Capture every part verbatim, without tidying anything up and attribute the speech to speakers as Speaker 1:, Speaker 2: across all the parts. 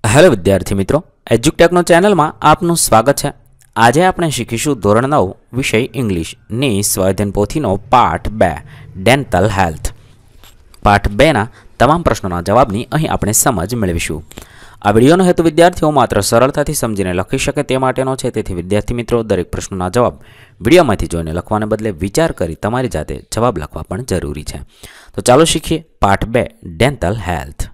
Speaker 1: Hello विद्यार्थी मित्रों, एज्युटेकनो channel में आपनु स्वागत है। आज आपणे शीखीशुं धोरण नौ विषय इंग्लिश नी स्वाध्यायन पोथीनो पाठ बे डेंटल हेल्थ। पाठ बे ना तमाम प्रश्नों जवाबनी अहीं आपणे समज मेळवीशुं। आ विडियोनो हेतु विद्यार्थीओ मात्र सरळताथी समजीने लखी शके ते माटेनो छे, तेथी विद्यार्थी मित्रों दरेक प्रश्नोना जवाब विडियोमांथी जोईने लखवाने बदले विचार करी तमारी जाते जवाब लखवा पण जरूरी छे। तो चालो शीखीए पाठ बे डेंटल हेल्थ।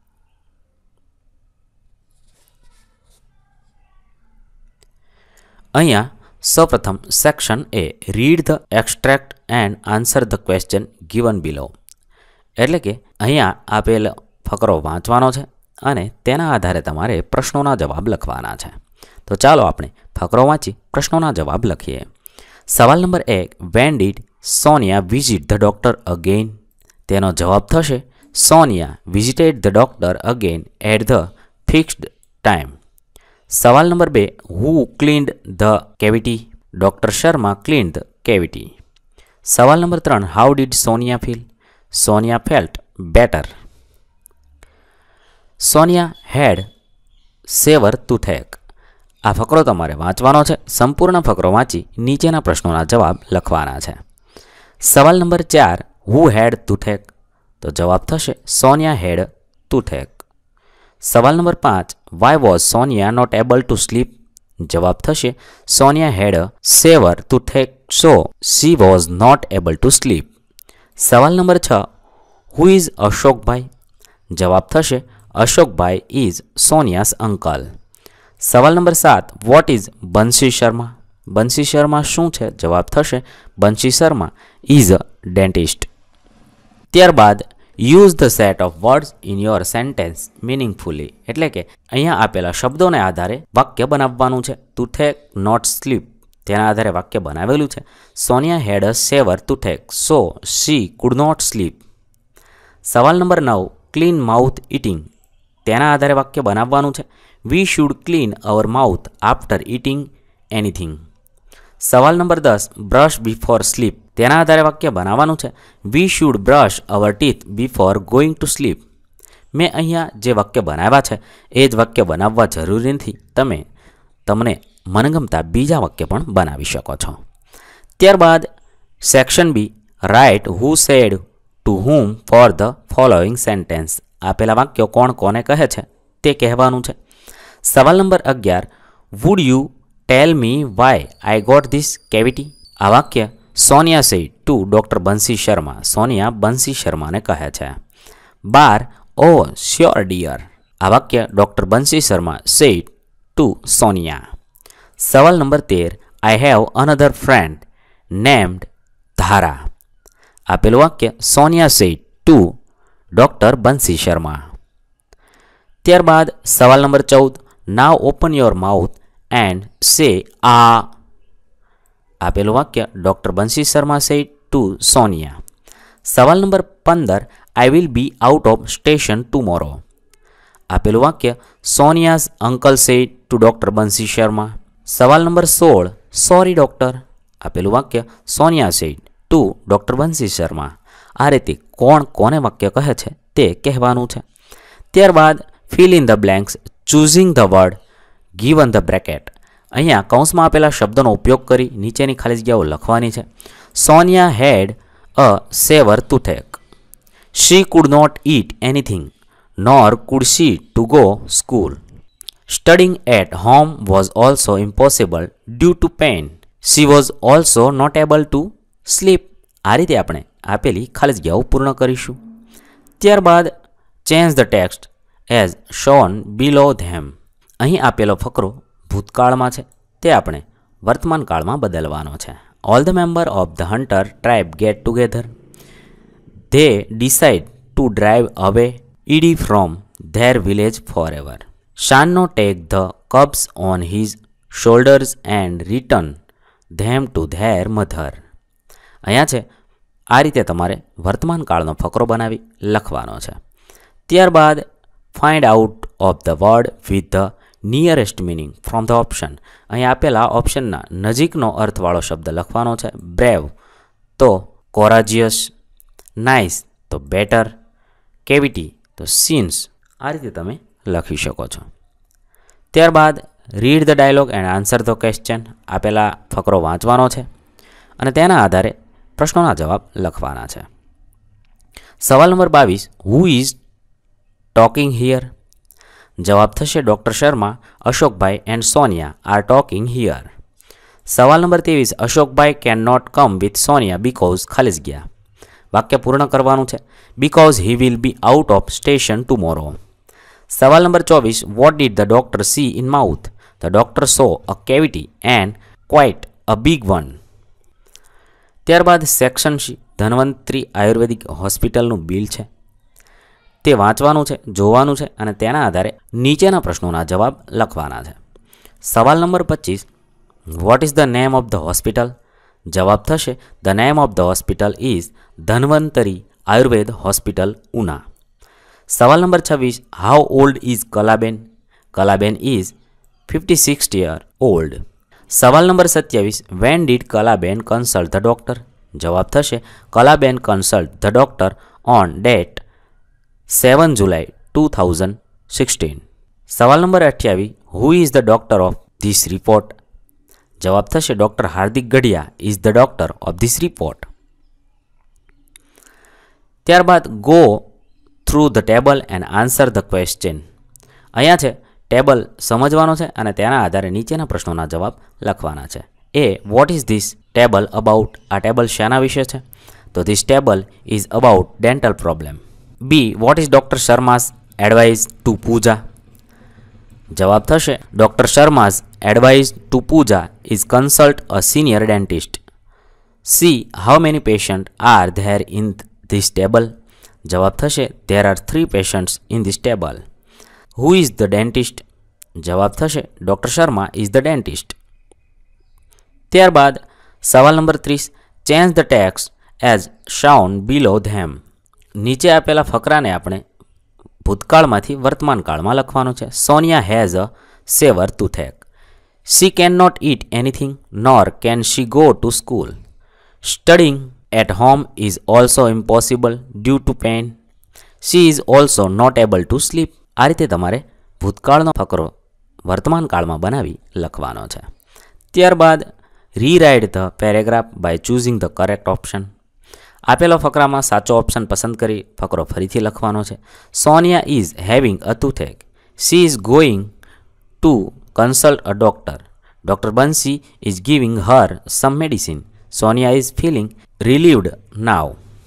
Speaker 1: अहींया सौप्रथम section A read the extract and answer the question given below एटले के अहींया आपेल फकरो वांचवानो छे अने तेना आधारे तमारे प्रश्नोना जवाब लखवाना छे। तो चालो आपणे फकरो वांची प्रश्नोना जवाब लखीए। सवाल नंबर एक, when did Sonia visit the doctor again? तेनो जवाब थशे Sonia visited the doctor again at the fixed time. सवाल नंबर बे, who cleaned the cavity? Doctor Sharma cleaned the cavity. सवाल नंबर त्रण, how did Sonia feel? Sonia felt better. Sonia had severe toothache. आ फकरो तमारे वांचवानो छे। संपूर्ण फकरो वांची नीचेना प्रश्नोना जवाब लखवाना छे। सवाल नंबर चार, हु हेड टूथेक? तो जवाब थशे सोनिया हेड टूथेक। सवाल नंबर पांच, why was Sonia not able to sleep? जवाब थशे Sonia had a severe toothache so she was not able to sleep. सवाल नंबर छ, हु इज अशोक भाई? जवाब थशे अशोक भाई इज सोनियास अंकल। सवाल नंबर सात, वॉट इज बंसी शर्मा? बंसी शर्मा शू छे? जवाब थशे Bansi Sharma is a dentist. त्यारबाद use the set of words in your sentence meaningfully एटले के अहींया आपेला शब्दों ने आधारे वाक्य बनाववानुं छे। टूथेक नॉट स्लीप तेना आधारे वाक्य बनावेलुं छे Sonia had a severe toothache so she could not sleep. सवाल नंबर नौ, क्लीन माउथ ईटिंग तेना आधारे वाक्य बनाववानुं छे we should clean our mouth after eating anything. सवाल नंबर दस, ब्रश बिफोर स्लीप तेना आधारे वाक्य बनाववानुं छे we should brush our teeth before going to sleep. मैं अहींया जे वाक्य बनाव्या छे ए ज वाक्य बनाववा जरूरी नथी, तमे तमने मनगमता बीजा वाक्य पण बनावी शको छो। त्यारबाद section B, write who said to whom for the following sentence. आपेला वाक्यो कोण कोने कहे छे ते कहेवानुं छे। सवाल नंबर अगियार, would you tell me why I got this cavity? आ वाक्य Sonia said to doctor Bansi Sharma. Sonia बंसी शर्मा ने कहे छे। बार, ओ श्योर डियर आ वाक्य doctor Bansi Sharma said to Sonia. सवाल नंबर तेर, I have another friend named Dhara. आपेल वाक्य Sonia said to doctor Bansi Sharma. त्यारबाद सवाल नंबर चौदह, now open your mouth and say ah. आपेलू वाक्य doctor Bansi Sharma said to Sonia. सवाल नंबर पंदर, I will be out of station tomorrow. आपेलू वाक्य Sonia's uncle said to doctor Bansi Sharma. सवाल नंबर सोल, सॉरी डॉक्टर। आपेलू वाक्य Sonia said to doctor Bansi Sharma. आ रीते कोण कोने वाक्य कहे छे ते कहेवानुं छे। त्यारबाद fill in the blanks choosing the word given the bracket. अहींया कौंसमां आपेला शब्दोनो उपयोग करी नीचेनी खाली जग्याओ लखवानी छे। Sonia had a severe toothache. She could not eat anything nor could she to go school. Studing at home was also impossible due to pain. She was also not able to sleep. आ रीते आपणे आपेली खाली जग्याओ पूर्ण करीशुं। त्यारबाद change the text as shown below them. अहीं आपेलो फकरो भूतकाळ में छे ते आपणे वर्तमान काल में बदलवानो छे। All the member of the hunter tribe get together. They decide to drive away Eddie from their village forever. Shano take the cubs on his shoulders and return them to their mother. अहींया छे आ रीते तमारे वर्तमान काळनो फकरो बनावी लखवानो छे। त्यारबाद find out of the word with the nearest meaning from the option. अहीं आपेला ऑप्शनना नजीकनो अर्थवाळो शब्द लखवानो छे। ब्रेव तो कोराजियस, नाइस तो बेटर, केविटी तो सीन्स। आ रीते तमे लखी शको छो। ત્યારબાદ read the dialogue and answer the question. આપેલા ફકરો વાંચવાનો છે અને તેના આધારે પ્રશ્નોના જવાબ લખવાના છે. સવાલ નંબર બાવીસ, હુ ઇઝ ટોકિંગ હિયર? જવાબ થશે doctor Sharma, Ashokbhai and Sonia are talking here. સવાલ નંબર ત્રેવીસ, Ashokbhai can not come with Sonia because ખાલી જગ્યા. વાક્ય પૂર્ણ કરવાનું છે. Because he will be out of station tomorrow. સવાલ નંબર ચોવીસ, what did the doctor see in mouth? The doctor saw a cavity and quite a big one. ત્યારબાદ સેક્શન સી, ધન્વંતરી આયુર્વેદિક હોસ્પિટલનું બિલ છે. તે વાંચવાનું છે, જોવાનું છે અને તેના આધારે નીચેના પ્રશ્નોના જવાબ લખવાના છે. સવાલ નંબર પચીસ, what is the name of the hospital? જવાબ થશે the name of the hospital is Dhanvantari Ayurveda hospital Una. સવાલ નંબર છવ્વીસ, how old is Kalaben? Kalaben is fifty six year old. સવાલ નંબર સત્યાવીસ, when did Kalaben consult the doctor? જવાબ થશે Kalaben consult the doctor on date seven July two thousand sixteen. સવાલ નંબર અઠ્યાવીસ, who is the doctor of this report? જવાબ થશે doctor Hardik Gadhia is the doctor of this report. ત્યારબાદ go through the table and answer the question. અહીંયા છે table સમજવાનો છે અને તેના આધારે નીચેના પ્રશ્નોના જવાબ લખવાના છે. A, what is this table about? આ ટેબલ શાના વિશે છે? તો this table is about dental problem. B, what is doctor Sharma's advise to Puja? જવાબ થશે doctor Sharma's advise to Puja is consult a senior dentist. C, how many patient are there in this table? જવાબ થશે there are three patients in this table. Who is the dentist? જવાબ થશે doctor Sharma is the dentist. ત્યારબાદ સવાલ નંબર ત્રીસ, change the text as shown below them. નીચે આપેલા ફકરાને આપણે ભૂતકાળમાંથી વર્તમાન કાળમાં લખવાનું છે. Sonia has a severe toothache. She can not eat anything nor can she go to school. Studing at home is also impossible due to pain. She is also not able to sleep. આ રીતે તમારે ભૂતકાળનો ફકરો વર્તમાન કાળમાં બનાવી લખવાનો છે. ત્યારબાદ rewrite the paragraph by choosing the correct option. આપેલો ફકરામાં સાચો ઓપ્શન પસંદ કરી ફકરો ફરીથી લખવાનો છે. Sonia is having a toothache. She is going to consult a doctor. Doctor Bansi is giving her some medicine. Sonia is feeling relieved now.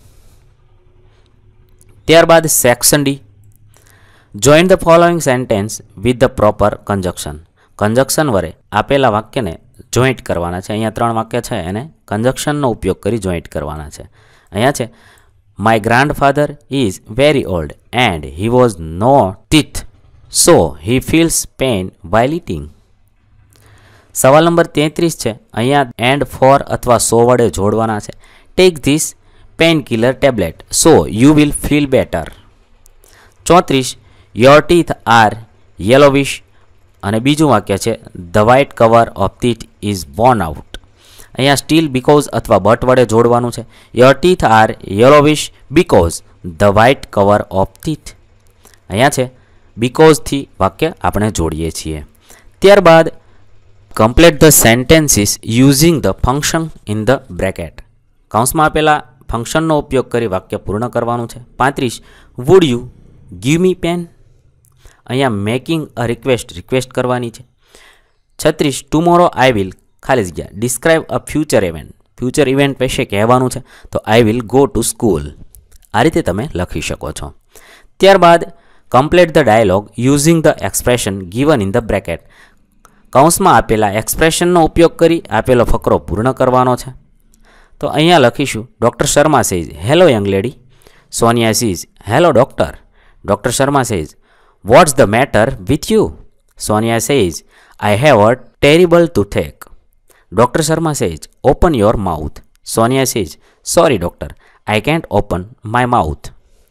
Speaker 1: ત્યારબાદ section D, join the following sentence with the proper conjunction. Conjunction વડે આપેલા વાક્યને joint કરવાના છે. અહીંયા ત્રણ વાક્ય છે એને કન્જક્શનનો ઉપયોગ કરી જોઈન્ટ કરવાના છે. અહીંયા છે my grandfather is very old and he was no teeth so he feels pain while eating. સવાલ નંબર તેત્રીસ છે. અહીંયા એન્ડ ફોર અથવા સો વડે જોડવાના છે. Take this pain killer tablet so you will feel better. ચોત્રીસ, યોર ટીથ આર યેલોવિશ અને બીજું વાક્ય છે the white cover of teeth is worn out. અહીંયા સ્ટીલ બીકોઝ અથવા બટ વડે જોડવાનું છે. Your teeth are yellowish because the white cover of teeth. અહીંયા છે બીકોઝથી વાક્ય આપણે જોડીએ છીએ. ત્યારબાદ complete the sentences using the function in the bracket. કૌંસમાં આપેલા ફંક્શનનો ઉપયોગ કરી વાક્ય પૂર્ણ કરવાનું છે. પાંત્રીસ, would you give me pen. અહીંયા મેકિંગ અ રિક્વેસ્ટ રિક્વેસ્ટ કરવાની છે. છત્રીસ, ટુમોરો આઈ વિલ ખાલી જગ્યા describe a future event. Future event વિશે કહેવાનું છે તો I will go to school. આ રીતે તમે લખી શકો છો. ત્યારબાદ complete the dialogue using the expression given in the bracket. કૌંસમાં આપેલા એક્સપ્રેશનનો ઉપયોગ કરી આપેલો ફકરો પૂર્ણ કરવાનો છે. તો અહીંયા લખીશું doctor Sharma says hello young lady. Sonia says hello doctor. Doctor Sharma says what's the matter with you. Sonia says I have a terrible toothache. Doctor Sharma says open your mouth. Sonia says sorry doctor I can't open my mouth.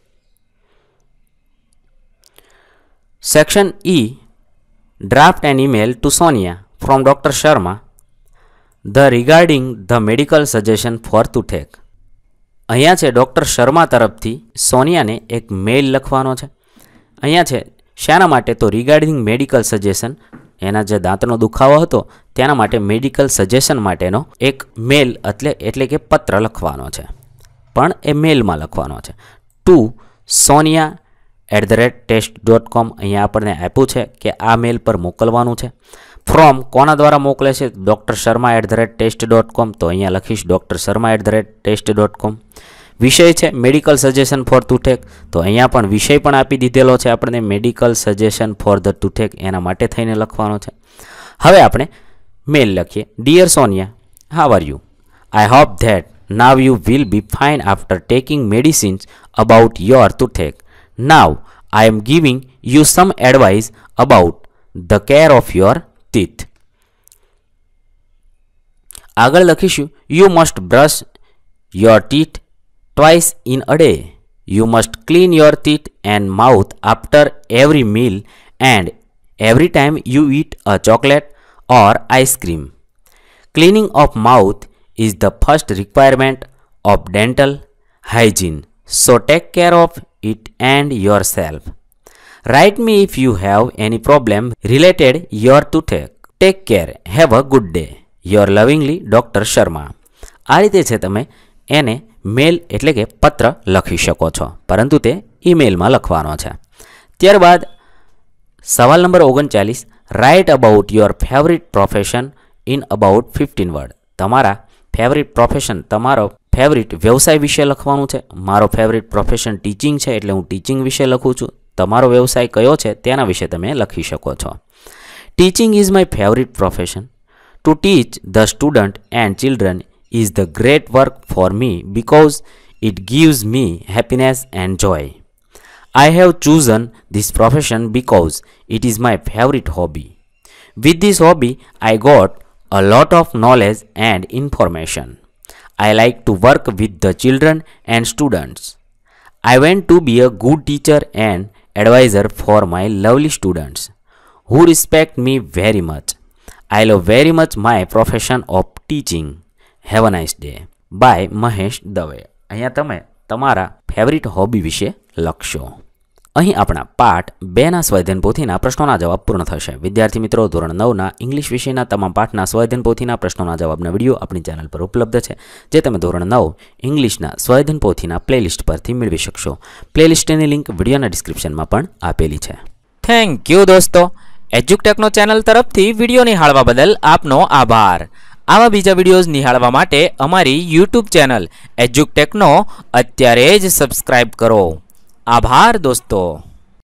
Speaker 1: Section E, draft an email to Sonia from doctor Sharma the regarding the medical suggestion for toothache. અહીંયા છે doctor Sharma તરફથી સોનિયાને એક mail લખવાનો છે. અહીંયા છે શાના માટે તો રિગાર્ડિંગ મેડિકલ સજેશન એના જે દાંતનો દુખાવો હતો તેના માટે મેડિકલ સજેશન માટેનો એક મેલ એટલે એટલે કે પત્ર લખવાનો છે, પણ એ મેલમાં લખવાનો છે. To Sonia at the rate test dot com અહીંયા આપણને આપ્યું છે કે આ મેલ પર મોકલવાનું છે. ફ્રોમ કોના દ્વારા મોકલે છે? Doctor Sharma at the rate test dot com. તો અહીંયા લખીશ doctor Sharma at the rate test dot com. વિષય છે મેડિકલ સજેશન ફોર ટુથેક. તો અહીંયા પણ વિષય પણ આપી દીધેલો છે આપણને, medical suggestion for the toothache, એના માટે થઈને લખવાનો છે. હવે આપણે મેલ લખીએ. Dear Sonia, how are you? I hope that now you will be fine after taking medicines about your toothache. Now I am giving you some advice about the care of your teeth. આગળ લખીશું you must brush your teeth twice in a day. You must clean your teeth and mouth after every meal and every time you eat a chocolate or ice cream. Cleaning of mouth is the first requirement of dental hygiene, so take care of it and yourself. Write me if you have any problem related your toothache. Take care. Have a good day. Your lovingly doctor Sharma. આ રીતે છે તમે એને મેલ એટલે કે પત્ર લખી શકો છો, પરંતુ તે ઈમેલમાં લખવાનો છે. ત્યારબાદ સવાલ નંબર ઓગણચાલીસ, write about your favourite profession in about fifteen word. તમારા ફેવરિટ પ્રોફેશન, તમારો ફેવરિટ વ્યવસાય વિશે લખવાનું છે. મારો ફેવરિટ પ્રોફેશન ટીચિંગ છે એટલે હું ટીચિંગ વિશે લખું છું. તમારો વ્યવસાય કયો છે તેના વિશે તમે લખી શકો છો. Teaching is my favourite profession. To teach the student and children is the great work for me because it gives me happiness and joy. I have chosen this profession because it is my favorite hobby. With this hobby, I got a lot of knowledge and information. I like to work with the children and students. I want to be a good teacher and advisor for my lovely students who respect me very much. I love very much my profession of teaching. Have a nice day. By Mahesh Dave. અહીંયા તમે તમારા favourite hobby વિશે લખશો. અહીં આપણા પાઠ બેના સ્વાધ્યાયન પોથીના પ્રશ્નોના જવાબ પૂર્ણ થશે. વિદ્યાર્થી મિત્રો, ધોરણ નવના ઇંગ્લિશ વિષયના તમામ પાઠના સ્વાધ્યાયન પોથીના પ્રશ્નોના જવાબના વિડીયો આપણી ચેનલ પર ઉપલબ્ધ છે, જે તમે ધોરણ નવ ઇંગ્લિશના સ્વાધ્યાયન પોથીના પ્લેલિસ્ટ પરથી મેળવી શકશો. પ્લેલિસ્ટની લિંક વિડીયોના ડિસ્ક્રિપ્શનમાં પણ આપેલી છે. થેન્ક યુ દોસ્તો. એજ્યુકટેકનો ચેનલ તરફથી વિડીયો નિહાળવા બદલ આપનો આભાર. આવા બીજા વિડીયોઝ નિહાળવા માટે અમારી યુટ્યુબ ચેનલ એજ્યુકટેકનો અત્યારે જ સબસ્ક્રાઇબ કરો. આભાર દોસ્તો.